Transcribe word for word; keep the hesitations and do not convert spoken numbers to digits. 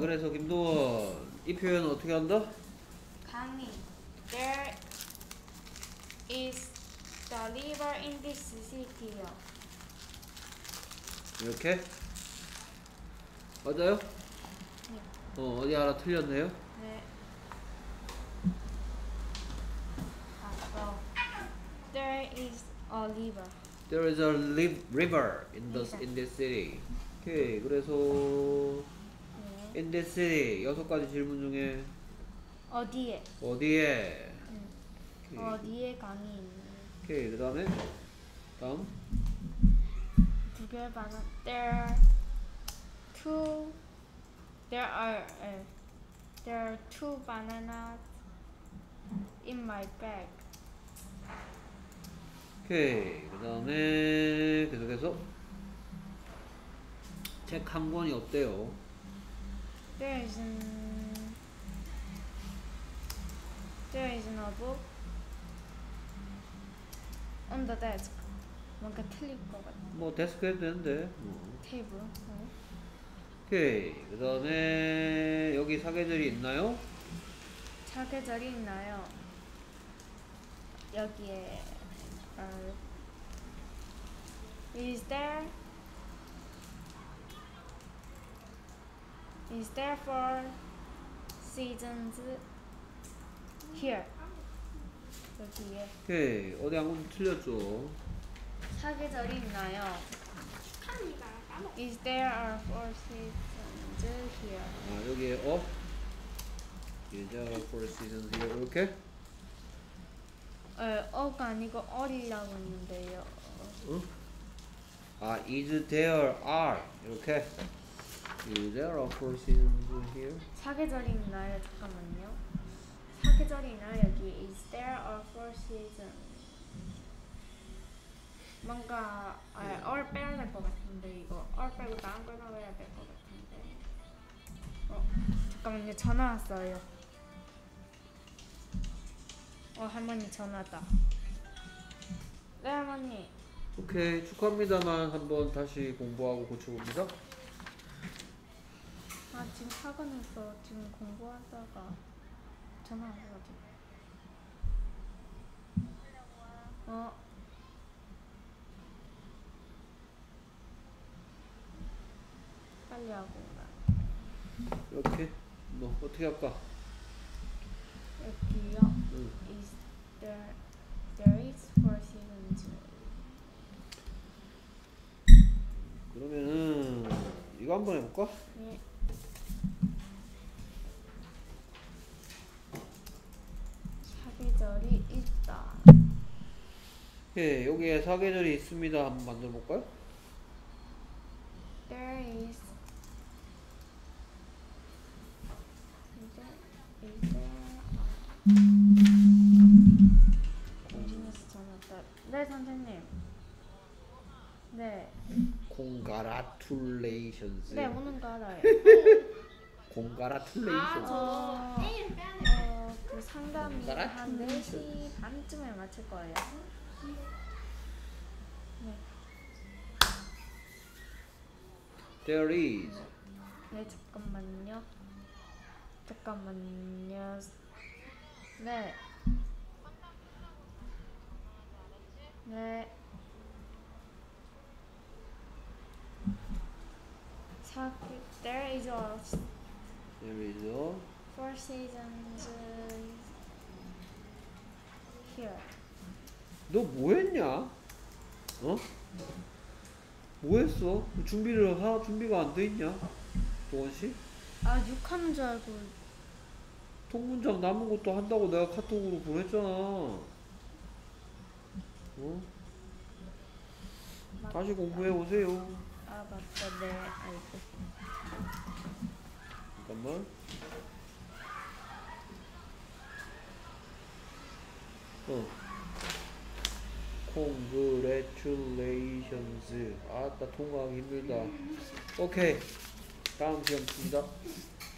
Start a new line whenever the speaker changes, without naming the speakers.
그래서 김동원 이 표현은 어떻게 한다?
강이. There is the river in this city요.
이렇게? 맞아요?
네.
어, 어디 하나 틀렸네요?
네. 봤어. There is a river.
There is a live river in the
River.
in this city. 오케이. 그래서
네.
in this city 여섯 가지 질문 중에
어디에?
어디에?
응.
오케이.
어디에 강이 있는?
오케이. 그다음에 다음
두 개의 바나. There two. There are uh, there are two bananas in my bag.
오케이. 그다음에 계속해서 책 한 권이 없대요.
There is an, there is no book on the desk. 뭔가 틀릴 것 같아.
뭐 데스크 해도 되는데. 뭐.
테이블. 어.
오케이. 그다음에 여기 사계절이 있나요?
사계절이 있나요? 여기에 어, is there is there four seasons here? 여기에
오케이. 어디 한 군 틀렸죠?
사계절이 있나요? Is there are four seasons here?
아, 여기에 어? 예자 for seasons here 이렇게?
어, 어가 아니고 어리라고 했는데요.
응? 아, is there are 이렇게? Is there are four seasons here?
사계절이 있나요? 잠깐만요. 사계절이 있나요? 여기 is there are four seasons? 뭔가 아, all 빼야 될 것 같은데 이거 all 빼고 다음 걸 넣어야 될 것 같은데. 어 잠깐만요. 전화 왔어요. 어 할머니 전화다. 네 할머니.
오케이. 축하합니다만 한번 다시 공부하고 고쳐봅니다.
아 지금 학원에서 지금 공부하다가 전화 와가지고. 어. 빨리 하고 오라.
이렇게? 뭐 어떻게 할까?
여기요.
응.
Is there there is four seasons.
그러면은 이거 한번 해볼까?
네. 사계절이 있다.
예, 여기에 사계절이 있습니다. 한번 만들어 볼까요?
There is is there is there 정신에서 전화 왔다. 네 선생님. 네.
Congratulations.
네 오는 거 알아요.
Congratulations.
어, 어, 그 상담이 한 네 시 반쯤에 마칠 거예요. 네.
There is.
네 잠깐만요. 잠깐만요. 네. 네. 사 There is a
There is a.
four seasons here.
너 뭐했냐? 어? 뭐했어? 준비를 하 준비가 안 돼 있냐? 도원 씨?
아 욕하는 줄 알고.
통문장 남은 것도 한다고 내가 카톡으로 보냈잖아. 어?
맞다.
다시 공부해 오세요.
아 맞다. 네 알고.
잠깐만. 어. Congratulations. 아따 통과하기 힘들다. 오케이. 다음 시험 칩니다.